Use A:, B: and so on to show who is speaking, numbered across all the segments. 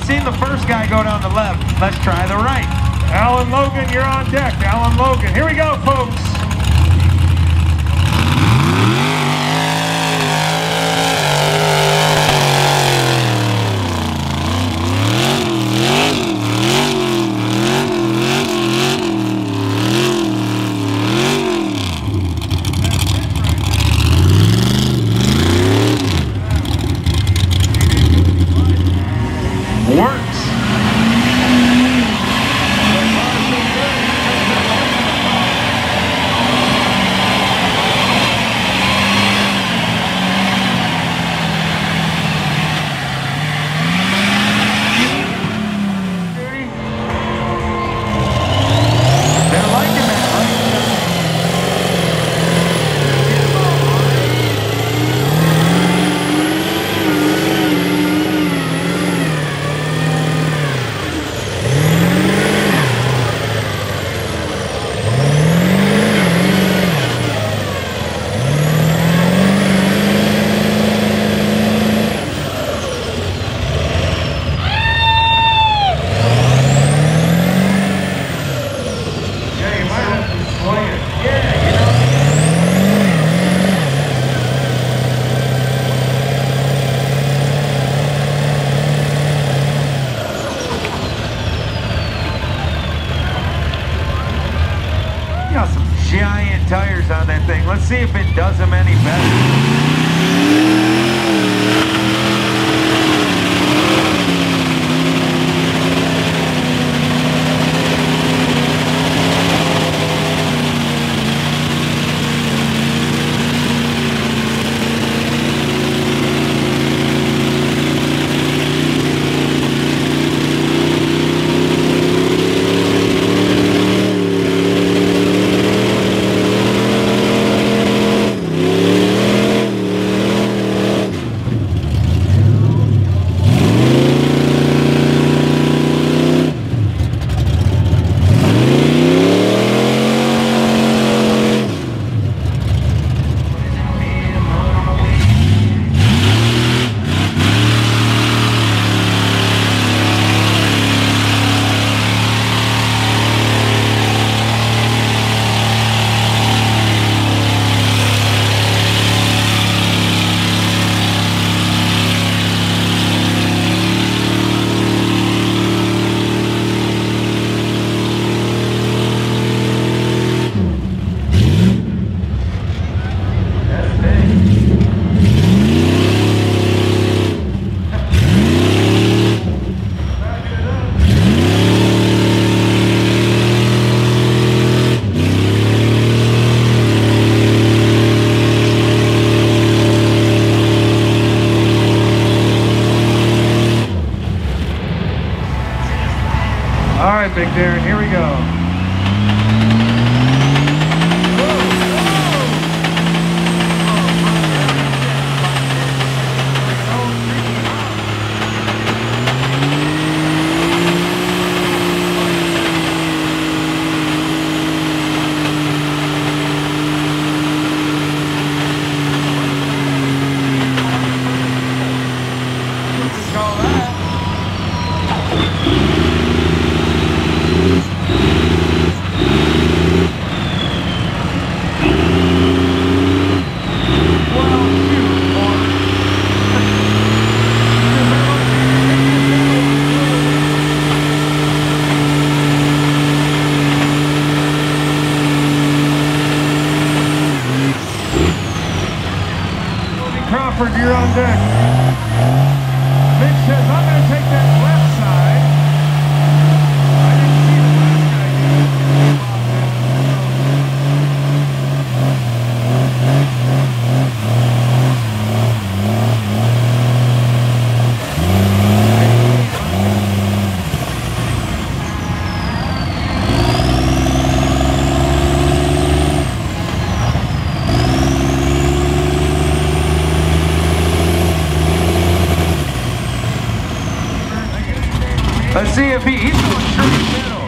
A: seen the first guy go down the left. Let's try the right.
B: Alan Logan, you're on deck. Alan Logan. Here we go, folks.
A: Works. Got some giant tires on that thing. Let's see if it does them any better.
B: All right, Big Darren, here we go. Crawford, you're on deck. Mitch says, I'm going to take that left side. I didn't see the last guy
A: Let's see if he's going straight middle.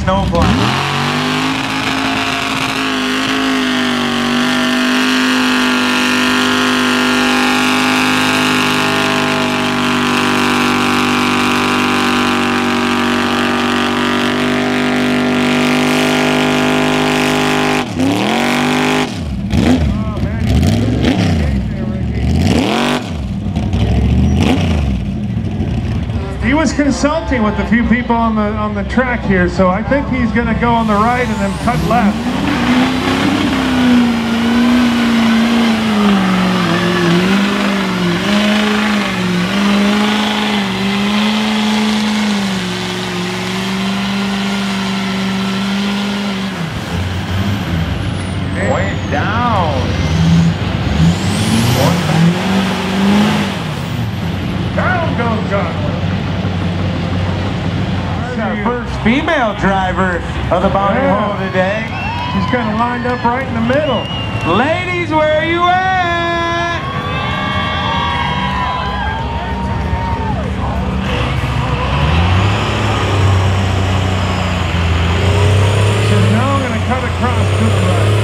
A: snowplow.
B: He was consulting with a few people on the track here, so I think he's going to go on the right and then cut left.
A: Way down.
B: Down goes John.
A: Our first female driver of the Bounty Hole today.
B: She's kind of lined up right in the middle.
A: Ladies, where are you at?
B: She says, now I'm going to cut across to the right.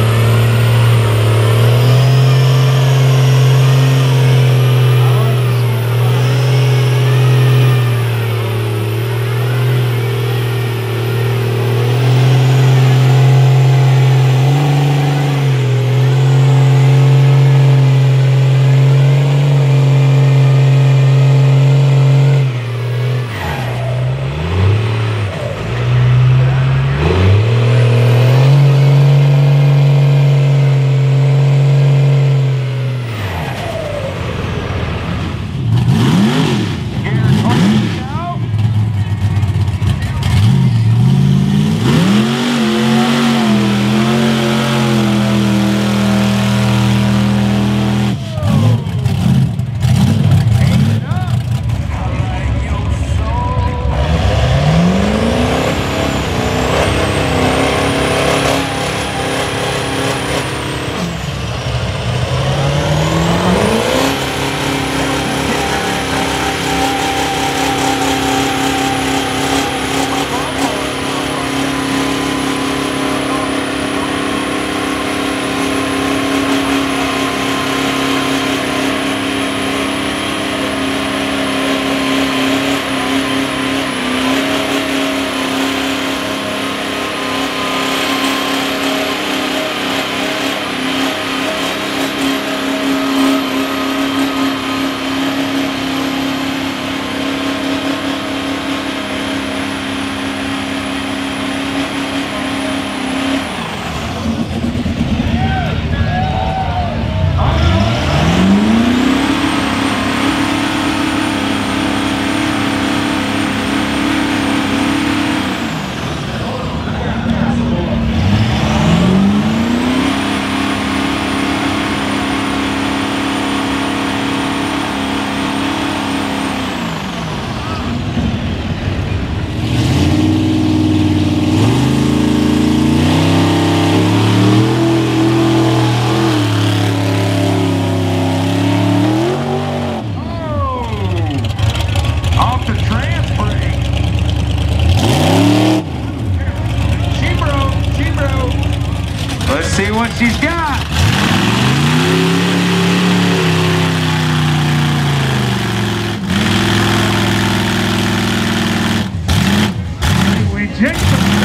A: See what she's got.
B: We jinxed them.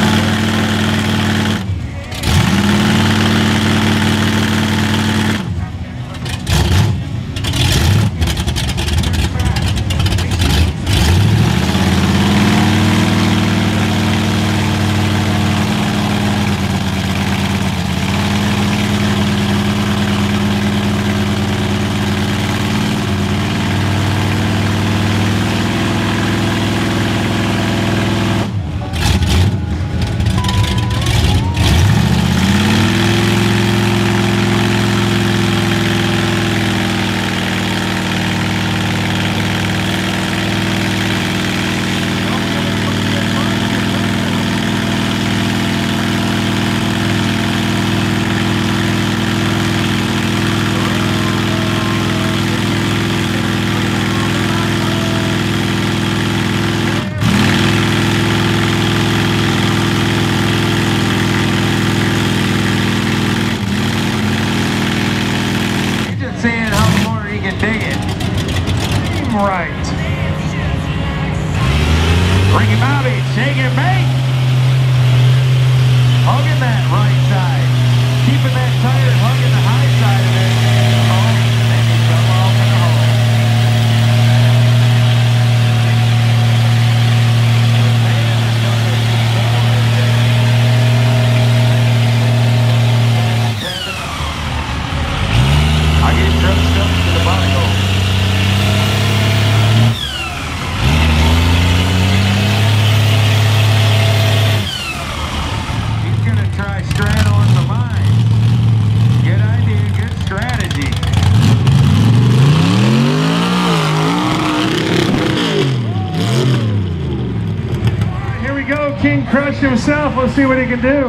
B: pushed himself. Let's see what he can do.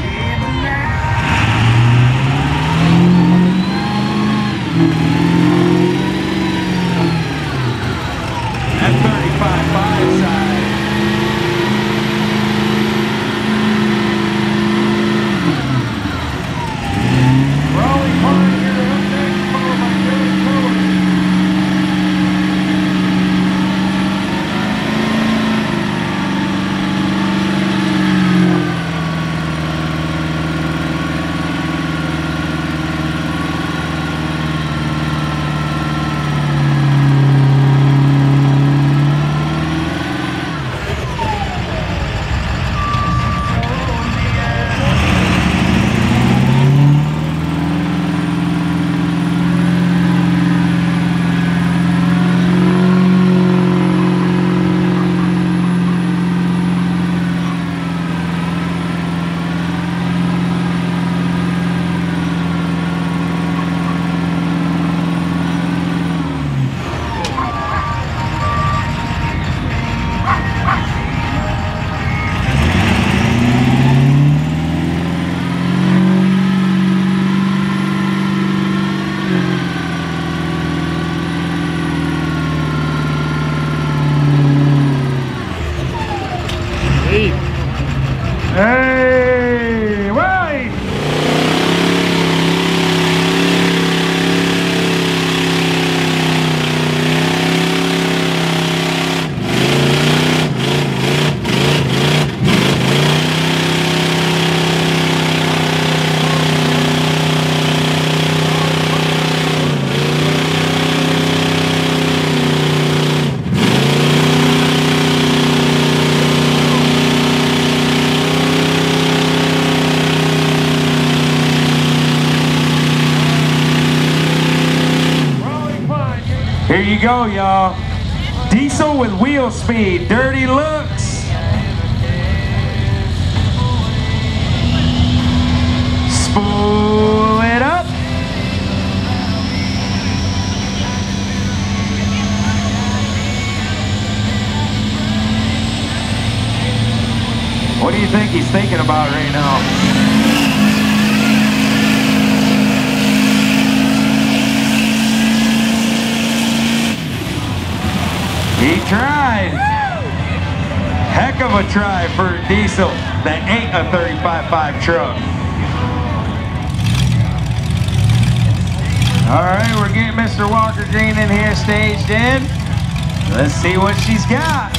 A: That 35.5 side.
B: Raleigh Pioneer up next, followed by Billy Cohen. Hey, Wiley!
A: Here you go, y'all. Diesel with wheel speed, dirty looks. Spool it up. What do you think he's thinking about right now? He tried. Heck of a try for a diesel that ain't a 35.5 truck. All right, we're getting Mr. Walker Green in here staged in. Let's see what she's got.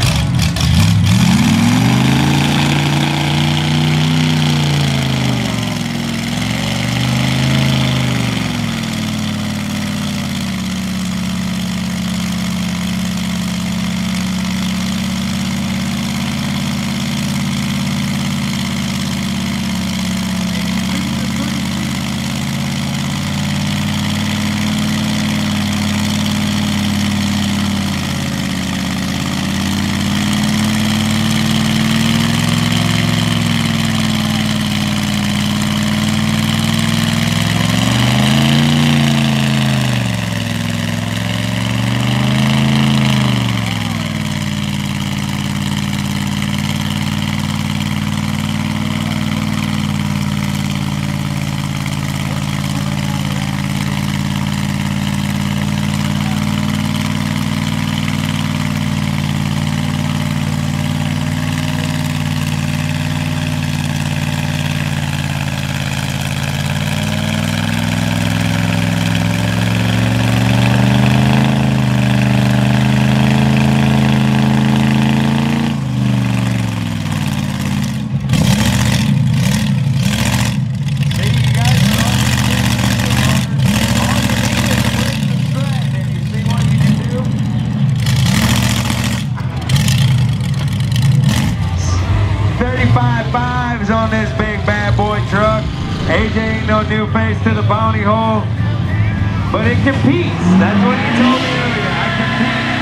A: On this big bad boy truck. AJ ain't no new face to the bounty hole, but it competes. That's what he told me earlier. I compete.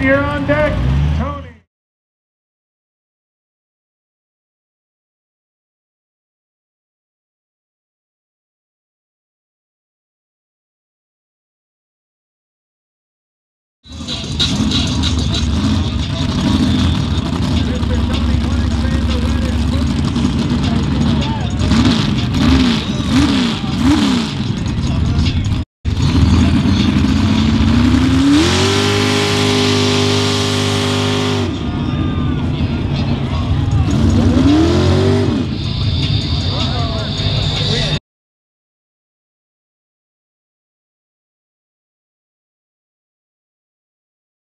B: you're on deck.